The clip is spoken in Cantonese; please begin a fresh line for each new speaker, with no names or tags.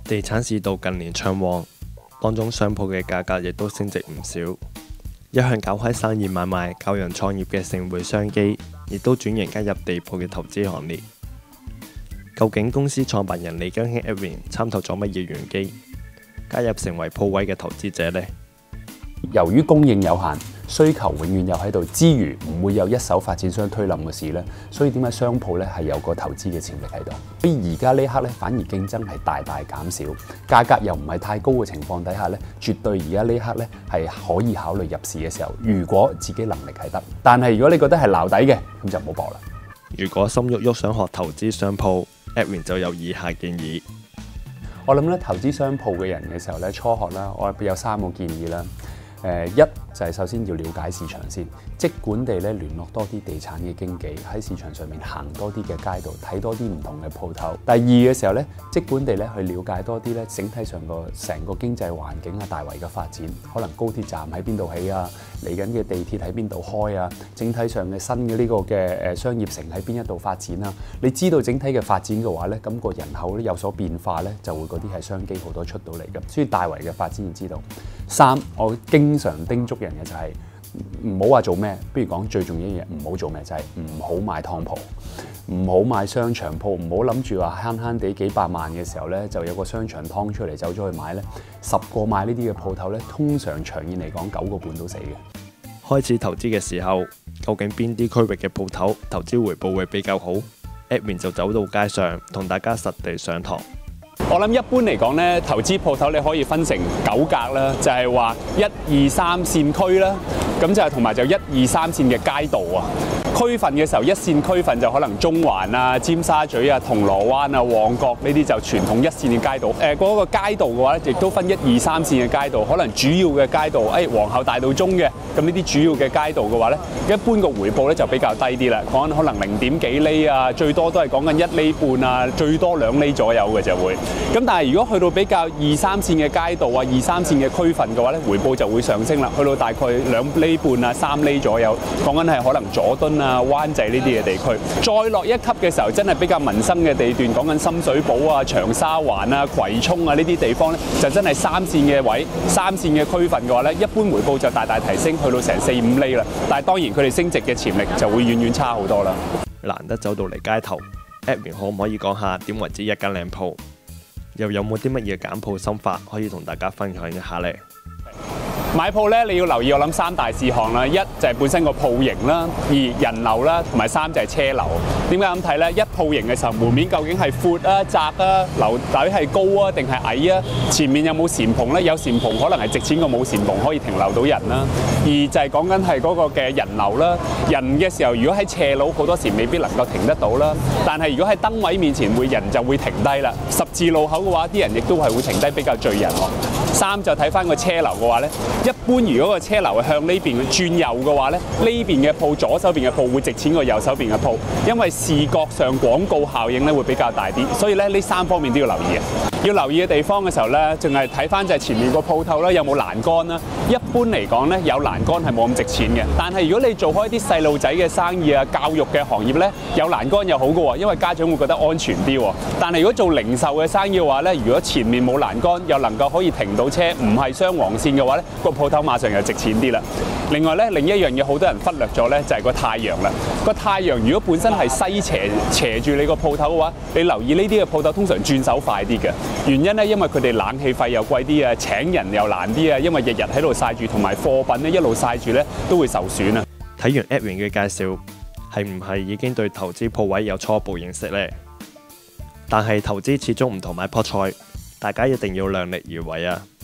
地產市道近年暢旺，當中商鋪嘅價格亦都升值唔少。一向搞開生意買賣、教人創業嘅盛匯商機，亦都轉型加入地鋪嘅投資行列。究竟公司創辦人李家興 Edwin 參透咗乜嘢玄機，加入成為鋪位嘅投資者呢？
由於供應有限，需求永遠有喺度之餘，唔會有一手發展商推冧嘅事呢。所以點解商鋪咧係有個投資嘅潛力喺度？所以而家呢刻咧，反而競爭係大大減少，價格又唔係太高嘅情況底下咧，絕對而家呢刻咧係可以考慮入市嘅時候。如果自己能力係得，但係如果你覺得係撈底嘅，咁就唔好搏啦。
如果心喐喐想學投資商鋪，Edwin 就有以下建議。
我諗咧，投資商鋪嘅人嘅時候咧，初學啦，我有3個建議啦。一就係首先要了解市場先，即管地咧聯絡多啲地產嘅經紀，喺市場上面行多啲嘅街道，睇多啲唔同嘅鋪頭。第二嘅時候咧，即管地咧去了解多啲咧整體上成個經濟環境啊，大圍嘅發展，可能高鐵站喺邊度起啊，嚟緊嘅地鐵喺邊度開啊，整體上嘅新嘅呢個嘅商業城喺邊一度發展啊。你知道整體嘅發展嘅話咧，咁個人口咧有所變化咧，就會嗰啲係商機好多出到嚟嘅。所以大圍嘅發展要知道。3，我經常叮囑人嘅就係唔好話做咩，不如講最重要一樣嘢，唔好做咩就係唔好買湯鋪，唔好買商場鋪，唔好諗住話慳慳地幾百萬嘅時候咧，就有個商場湯出嚟走咗去買咧。10個買呢啲嘅鋪頭咧，通常長遠嚟講9個半都死嘅。
開始投資嘅時候，究竟邊啲區域嘅鋪頭投資回報會比較好？Edwin 就走到街上同大家實地上堂。
我諗一般嚟講咧，投資鋪頭你可以分成9格啦，就係話1、2、3線區啦，咁就同埋就1、2、3線嘅街道啊。區份嘅時候，一線區份就可能中環啊、尖沙咀啊、銅鑼灣啊、旺角呢啲就傳統一線嘅街道。嗰個街道嘅話咧，亦都分1、2、3線嘅街道。可能主要嘅街道，皇后大道中嘅，咁呢啲主要嘅街道嘅話咧，一般個回報咧就比較低啲啦。講緊可能0點幾厘啊，最多都係講緊1厘半啊，最多2厘左右嘅就會。咁但係如果去到比較2、3線嘅街道啊、2、3線嘅區份嘅話咧，回報就會上升啦，去到大概2厘半啊、3厘左右。講緊係可能佐敦啊、灣仔呢啲嘅地區。再落一級嘅時候，真係比較民生嘅地段，講緊深水埗啊、長沙灣啊、葵涌啊呢啲地方咧，就真係3線嘅位、3線嘅區份嘅話咧，一般回報就大大提升，去到成4、5厘啦。但係當然佢哋升值嘅潛力就會遠遠差好多啦。
難得走到嚟街頭，Edwin 可唔可以講下點為之一間靚鋪？又有冇啲乜嘢揀鋪心法可以同大家分享一下呢？
買鋪咧，你要留意我諗3大事項啦。1就係本身個鋪型啦，2人流啦，同埋3就係車流。點解咁睇咧？一鋪型嘅時候，門面究竟係闊啊、窄啊，樓底係高啊定係矮啊？前面有冇簷篷咧？有簷篷可能係值錢過冇簷篷，可以停留到人啦。2就係講緊係嗰個嘅人流啦。人嘅時候，如果喺斜路，好多時未必能夠停得到啦。但係如果喺燈位面前，人就會停低啦。十字路口嘅話，啲人亦都係會停低，比較聚人喎。3就睇翻個車流嘅話咧。一般如果個車流係向呢邊轉右嘅話咧，呢邊嘅鋪左手邊嘅鋪會值錢過右手邊嘅鋪，因為視覺上廣告效應咧會比較大啲，所以咧呢3方面都要留意嘅。要留意嘅地方嘅時候咧，淨係睇翻就係前面個鋪頭啦，有冇欄杆啦。一般嚟講咧，有欄杆係冇咁值錢嘅。但係如果你做開啲細路仔嘅生意啊、教育嘅行業咧，有欄杆又好嘅喎，因為家長會覺得安全啲喎。但係如果做零售嘅生意嘅話咧，如果前面冇欄杆，又能夠可以停到車，唔係雙黃線嘅話咧，個鋪頭馬上又值錢啲啦。另外咧，另一樣嘢好多人忽略咗咧，就係個太陽啦。個太陽如果本身係西斜住你個鋪頭嘅話，你留意呢啲嘅鋪頭通常轉手快啲嘅。原因咧，因為佢哋冷氣費又貴啲啊，請人又難啲啊，因為日日喺度曬住，同埋貨品咧一路曬住咧都會受損啊。
睇完 Edwin 嘅介紹，係唔係已經對投資鋪位有初步認識呢？但係投資始終唔同買棵菜，大家一定要量力而為啊！